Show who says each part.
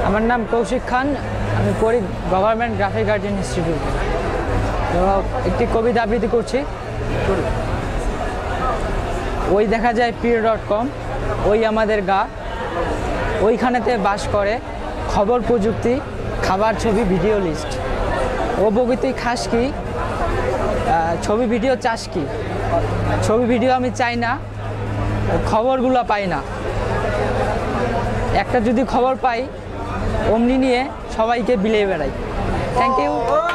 Speaker 1: আমার নাম কৌশিক খান, আমি পড়ি গভর্নমেন্ট গ্রাফিক আর্ট ইনস্টিটিউট। তো একটি কবিতা আবৃত্তি করছি। ওই দেখা যায় pir.com, ওই আমাদের গা, ওইখানেতে বাস করে খবর প্রযুক্তি, খাবার ছবি ভিডিও লিস্ট। ও বগি তুই খাস কি, ছবি ভিডিও চাস কি? ছবি ভিডিও আমি চাই না, খবরগুলো পাই না। একটা যদি খবর পাই অমনি নিয়ে সবাইকে বিলিয়ে বেড়াই। Thank you.